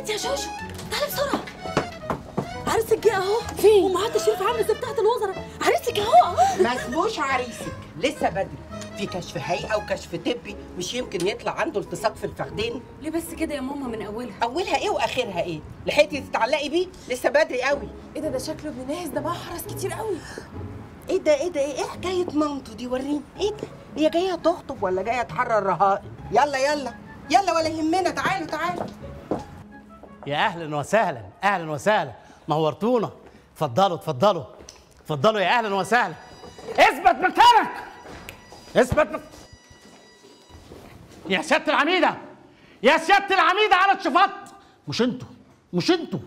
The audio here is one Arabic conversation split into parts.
يا شوشو تعالي بسرعه، عريسك جه اهو. فين؟ ومعاه الشريف عامل زي بتاعت الوزراء. عريسك اهو ما اسموش عريسك، لسه بدري. في كشف هيئه وكشف طبي، مش يمكن يطلع عنده التصاق في الفخدين. ليه بس كده يا ماما من اولها؟ اولها ايه واخرها ايه؟ لحقتي تتعلقي بيه؟ لسه بدري قوي. ايه ده شكله ابن ناس، ده بقى حرس كتير قوي. ايه حكايه مامته دي؟ وريني ايه ده؟ هي جايه تخطب ولا جايه تحرر رهائن؟ يلا ولا يهمنا. تعالوا. يا اهلا وسهلا، اهلا وسهلا، نورتونا. اتفضلوا يا اهلا وسهلا. اثبت مكانك، يا سياده العميده، على الشفاط. مش انتوا.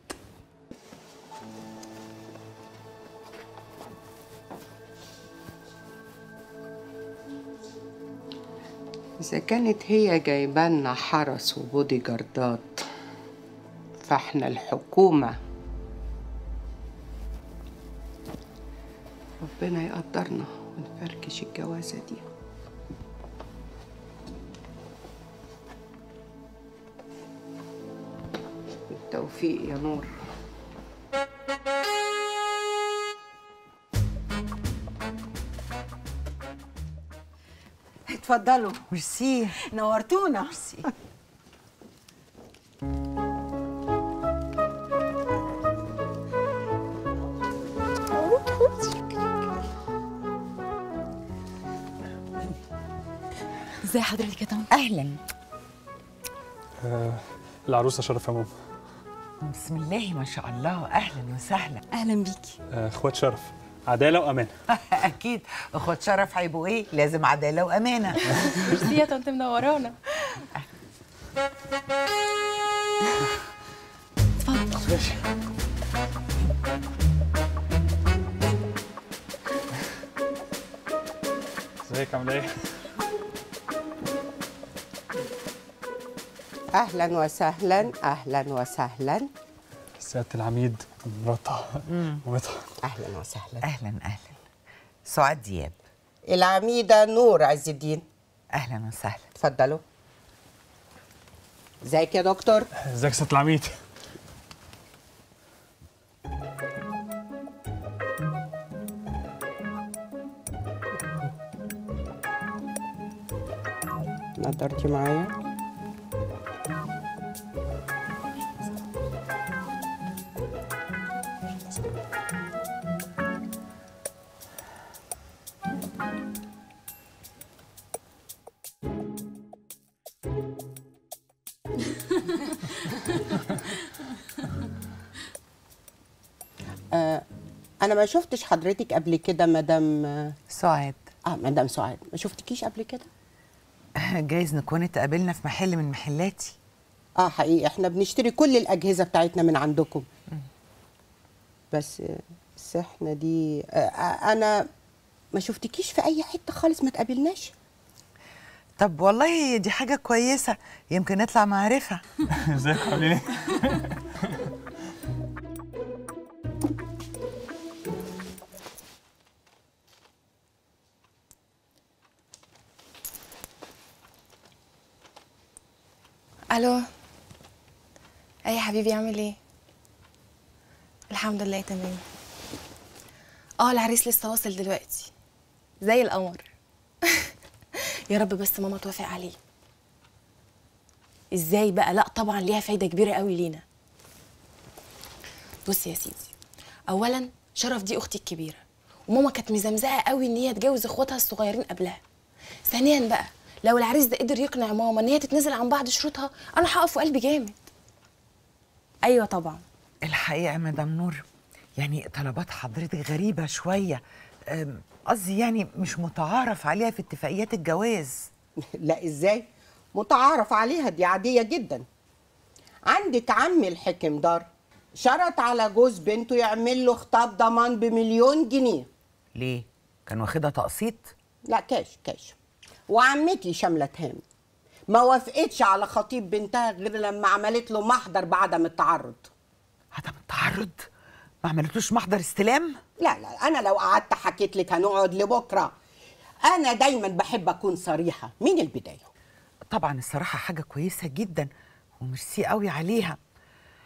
إذا كانت هي جايبالنا حرس وبودي جاردات، فاحنا الحكومة ربنا يقدرنا ونفركش الجوازة دي. بالتوفيق يا نور. اتفضلوا. ميرسي. نورتونا. ميرسي. ازي حضرتك يا طنط؟ اهلا. العروسه شرف يا ماما. بسم الله ما شاء الله، اهلا وسهلا. اهلا بيكي. اخوات شرف، عداله وامانه. اكيد اخوات شرف هيبقوا ايه؟ لازم عداله وامانه. ميرسي يا طنط، منورانا. اتفضل. ماشي. ازيك عامله ايه؟ أهلا وسهلا. سياده العميد مراتها مامتها. أهلا وسهلا. اهلا. سعاد دياب. العميدة نور عز الدين. اهلا وسهلا. اتفضلوا. ازيك يا دكتور؟ ازيك سياده العميد؟ نظرتي معايا؟ أنا ما شفتش حضرتك قبل كده مدام سعاد. مدام سعاد، ما شفتكيش قبل كده؟ جايز نكون اتقابلنا في محل من محلاتي. حقيقي احنا بنشتري كل الأجهزة بتاعتنا من عندكم. بس احنا دي أنا ما شفتكيش في أي حتة خالص، ما تقابلناش. طب والله دي حاجة كويسة، يمكن نطلع معرفة. ازيك عاملين ايه؟ الو. اي يا حبيبي، عامل ايه؟ الحمد لله تمام. العريس لسه واصل دلوقتي زي القمر. يا رب بس ماما توافق عليه. ازاي بقى؟ لا طبعا ليها فايده كبيره قوي لينا. بص يا سيدي، اولا شرف دي اختي الكبيره، وماما كانت مزمزقه قوي ان هي تجوز اخواتها الصغيرين قبلها. ثانيا بقى لو العريس ده قدر يقنع ماما ان هي تتنازل عن بعض شروطها، انا هقف وقلبي جامد. ايوه طبعا. الحقيقة يا مدام نور، يعني طلبات حضرتك غريبة شوية، قصدي يعني مش متعارف عليها في اتفاقيات الجواز. لا ازاي؟ متعارف عليها، دي عادية جدا. عندك عمي الحكم دار شرط على جوز بنته يعمل له خطاب ضمان ب1,000,000 جنيه. ليه؟ كان واخدها تقسيط؟ لا كاش. وعمتي شاملة هام ما وافقتش على خطيب بنتها غير لما عملت له محضر بعدم التعرض. عدم التعرض؟ ما عملتوش محضر استلام؟ لا انا لو قعدت حكيت لك هنقعد لبكره. انا دايما بحب اكون صريحه من البدايه. طبعا الصراحة حاجة كويسة جدا وميرسي قوي عليها،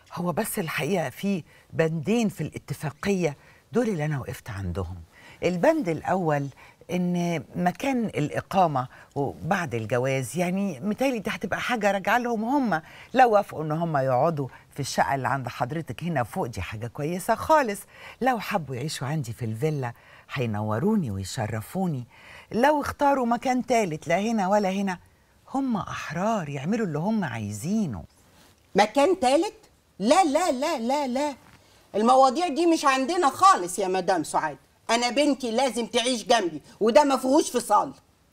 هو بس الحقيقة في بندين في الاتفاقية دول اللي أنا وقفت عندهم. البند الأول إن مكان الإقامة وبعد الجواز، يعني متهيألي دي هتبقى حاجة راجعة لهم هم. لو وافقوا إن هم يقعدوا في الشقة اللي عند حضرتك هنا فوق دي حاجة كويسة خالص. لو حبوا يعيشوا عندي في الفيلا هينوروني ويشرفوني. لو اختاروا مكان تالت لا هنا ولا هنا، هم أحرار يعملوا اللي هم عايزينه. مكان تالت؟ لا لا لا لا لا، المواضيع دي مش عندنا خالص يا مدام سعاد. انا بنتي لازم تعيش جنبي وده ما فيهوش فصال.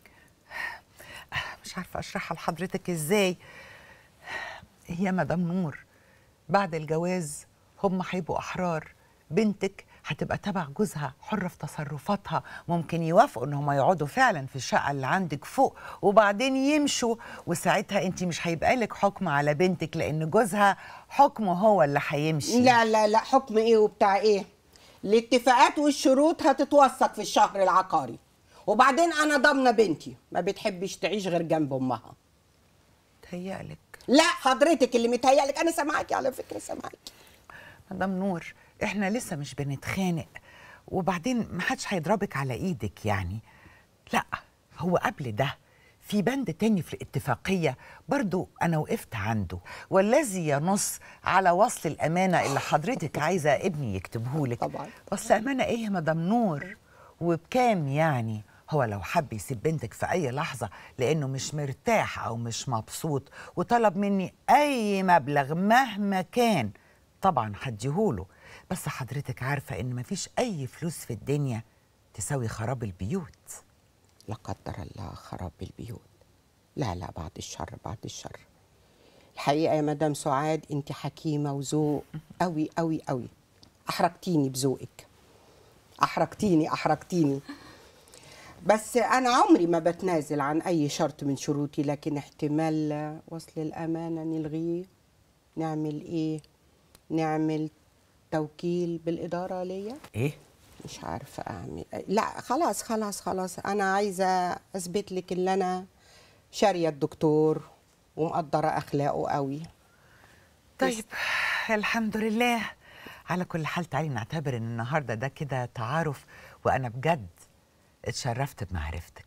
مش عارفة أشرحها لحضرتك إزاي. هي مدام نور بعد الجواز هم هيبقوا أحرار. بنتك هتبقى تبع جوزها، حرة في تصرفاتها. ممكن يوافقوا إن هم يقعدوا فعلا في الشقة اللي عندك فوق وبعدين يمشوا، وساعتها أنت مش هيبقى لك حكم على بنتك لأن جوزها حكمه هو اللي هيمشي. لا لا لا، حكم إيه وبتاع إيه؟ الاتفاقات والشروط هتتوثق في الشهر العقاري، وبعدين أنا ضامنة بنتي ما بتحبش تعيش غير جنب أمها. تهيألك؟ لا حضرتك اللي متهيألك، أنا سامعاكي على فكرة، سامعاكي. مدام نور احنا لسه مش بنتخانق، وبعدين محدش هيضربك على ايدك يعني. لا، هو قبل ده في بند تاني في الاتفاقية برضو أنا وقفت عنده، والذي ينص على وصل الأمانة اللي حضرتك عايزة ابني يكتبهولك. طبعا. وصل أمانة إيه يا مدام نور؟ وبكام يعني؟ هو لو حب يسيب بنتك في أي لحظة لأنه مش مرتاح أو مش مبسوط وطلب مني أي مبلغ مهما كان، طبعا هديهوله. بس حضرتك عارفة إن مفيش أي فلوس في الدنيا تساوي خراب البيوت. لا قدر الله خراب البيوت. لا لا، بعد الشر بعد الشر. الحقيقة يا مدام سعاد انت حكيمة وذوق قوي قوي قوي. احرجتيني بذوقك، احرجتيني. بس انا عمري ما بتنازل عن اي شرط من شروطي، لكن احتمال وصل الامانة نلغيه. نعمل ايه؟ نعمل توكيل بالإدارة ليا؟ إيه؟ مش عارفة أعمل. لا خلاص أنا عايزة أثبت لك إن أنا شارية الدكتور ومقدرة أخلاقه قوي. طيب الحمد لله. على كل حال تعالي نعتبر إن النهاردة ده كده تعارف، وأنا بجد اتشرفت بمعرفتك.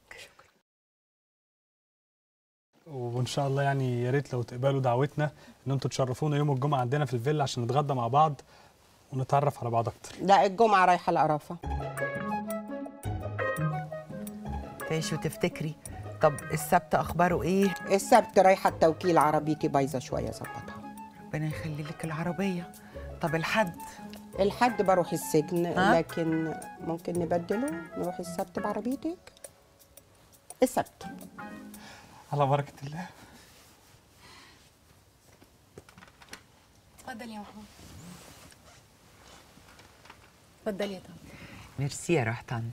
وان شاء الله يعني يا ريت لو تقبلوا دعوتنا ان انتوا تشرفونا يوم الجمعه عندنا في الفيلا عشان نتغدى مع بعض ونتعرف على بعض اكتر. لا الجمعة رايحة القرافة. تعيشي وتفتكري. طب السبت أخباره إيه؟ السبت رايحة التوكيل، عربيتي بايظة شوية ظبطها. ربنا يخلي لك العربية. طب الحد بروح السجن. لكن ممكن نبدله، نروح السبت بعربيتك. السبت. على بركه الله. اتفضل يا محمود. اتفضل يا طنط. ميرسي يا روح طنط.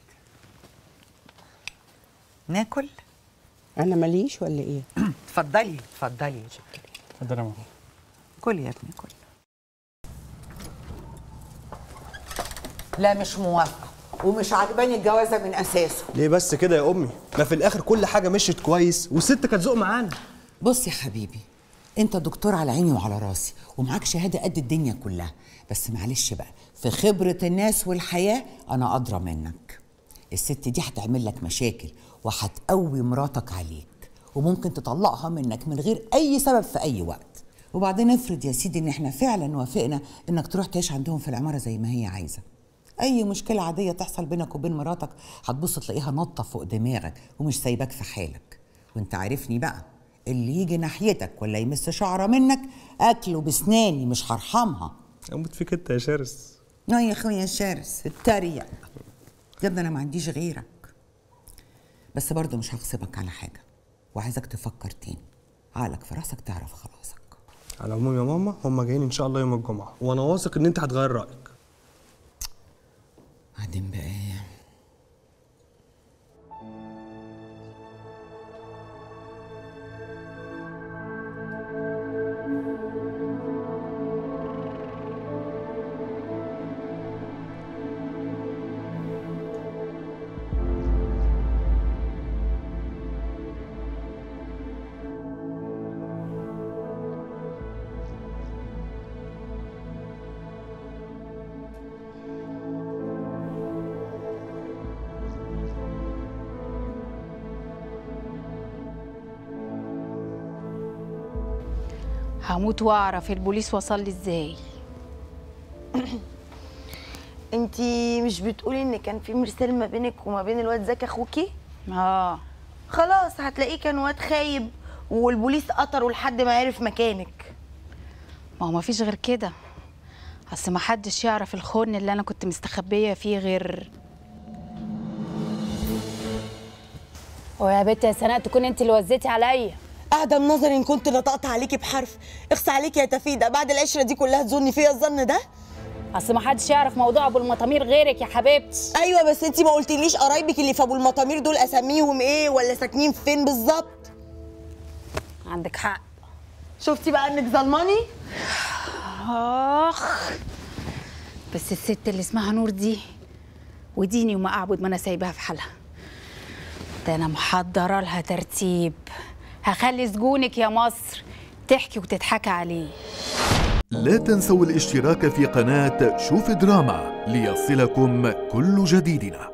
ناكل؟ أنا ماليش ولا إيه؟ اتفضلي. اتفضل يا ماما. كل يا ابني كل. لا مش موافقة، ومش عجباني الجوازة من أساسه. ليه بس كده يا امي؟ ما في الاخر كل حاجه مشيت كويس والست كانت ذوق معانا. بص يا حبيبي، انت دكتور على عيني وعلى راسي ومعاك شهاده قد الدنيا كلها، بس معلش بقى في خبره الناس والحياه انا ادرى منك. الست دي هتعمل لك مشاكل وهتقوي مراتك عليك، وممكن تطلقها منك من غير اي سبب في اي وقت. وبعدين افرض يا سيدي ان احنا فعلا وافقنا انك تروح تعيش عندهم في العماره زي ما هي عايزه، اي مشكله عاديه تحصل بينك وبين مراتك هتبص تلاقيها نطه فوق دماغك ومش سايباك في حالك. وانت عارفني بقى، اللي يجي ناحيتك ولا يمس شعره منك اكله بسناني مش هرحمها. اموت فيك انت يا شرس. يا اخويا شرس اتريق يا ابني، انا ما عنديش غيرك. بس برضه مش هغصبك على حاجه، وعايزك تفكر تاني، عقلك في راسك تعرف خلاصك. على العموم يا ماما هم جايين ان شاء الله يوم الجمعه، وانا واثق ان انت هتغير رايك. بعدين بقى ايه؟ هموت واعرف البوليس وصل لي ازاي. انتي مش بتقولي ان كان في مرسال ما بينك وما بين الواد زكي اخوكي؟ خلاص هتلاقيه كان واد خايب والبوليس قطره لحد ما عرف مكانك. ما هو مفيش غير كده، اصل ما حدش يعرف الخن اللي انا كنت مستخبيه فيه غير. ويا بنت يا سناء تكون انت اللي وزيتي عليا. اعدم نظري ان كنت نطقت عليكي بحرف. اخص عليكي يا تفيده، بعد العشره دي كلها تظني فيا الظن ده؟ اصل ما حدش يعرف موضوع ابو المطامير غيرك يا حبيبتي. ايوه بس انتي ما قلتليش قرايبك اللي في ابو المطامير دول اساميهم ايه ولا ساكنين فين بالظبط؟ عندك حق. شفتي بقى انك ظلماني؟ بس الست اللي اسمها نور دي وديني وما اعبد ما انا سايباها في حالها. ده انا محضره لها ترتيب، هخلي سجونك يا مصر تحكي وتضحكي عليه. لا تنسوا الاشتراك في قناة شوف دراما ليصلكم كل جديدنا.